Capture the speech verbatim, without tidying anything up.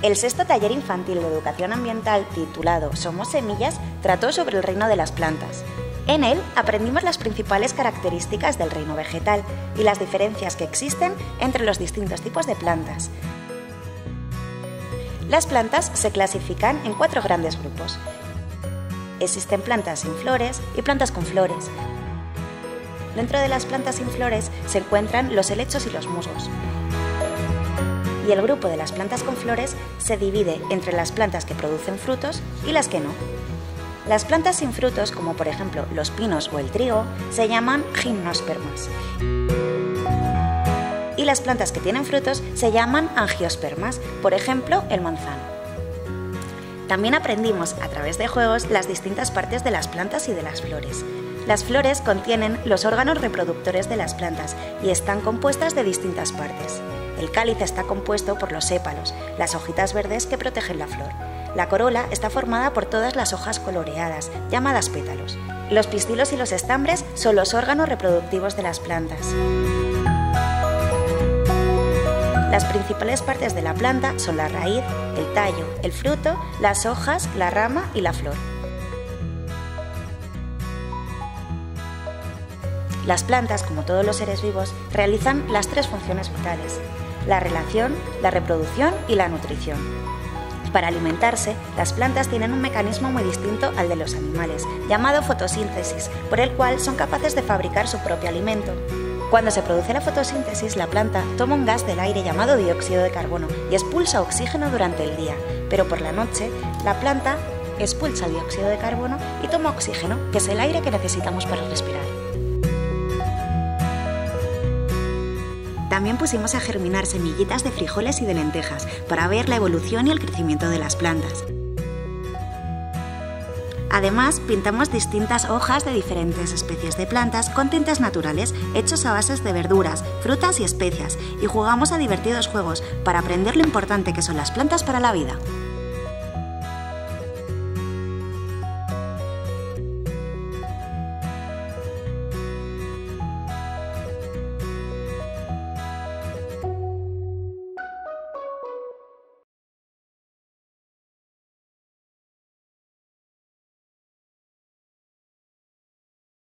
El sexto taller infantil de educación ambiental, titulado Somos Semillas, trató sobre el reino de las plantas. En él aprendimos las principales características del reino vegetal y las diferencias que existen entre los distintos tipos de plantas. Las plantas se clasifican en cuatro grandes grupos. Existen plantas sin flores y plantas con flores. Dentro de las plantas sin flores se encuentran los helechos y los musgos. Y el grupo de las plantas con flores se divide entre las plantas que producen frutos y las que no. Las plantas sin frutos, como por ejemplo los pinos o el trigo, se llaman gimnospermas. Y las plantas que tienen frutos se llaman angiospermas, por ejemplo el manzano. También aprendimos a través de juegos las distintas partes de las plantas y de las flores. Las flores contienen los órganos reproductores de las plantas y están compuestas de distintas partes. El cáliz está compuesto por los sépalos, las hojitas verdes que protegen la flor. La corola está formada por todas las hojas coloreadas, llamadas pétalos. Los pistilos y los estambres son los órganos reproductivos de las plantas. Las principales partes de la planta son la raíz, el tallo, el fruto, las hojas, la rama y la flor. Las plantas, como todos los seres vivos, realizan las tres funciones vitales: la relación, la reproducción y la nutrición. Para alimentarse, las plantas tienen un mecanismo muy distinto al de los animales, llamado fotosíntesis, por el cual son capaces de fabricar su propio alimento. Cuando se produce la fotosíntesis, la planta toma un gas del aire llamado dióxido de carbono y expulsa oxígeno durante el día, pero por la noche, la planta expulsa dióxido de carbono y toma oxígeno, que es el aire que necesitamos para respirar. También pusimos a germinar semillitas de frijoles y de lentejas para ver la evolución y el crecimiento de las plantas. Además, pintamos distintas hojas de diferentes especies de plantas con tintes naturales hechos a bases de verduras, frutas y especias, y jugamos a divertidos juegos para aprender lo importante que son las plantas para la vida.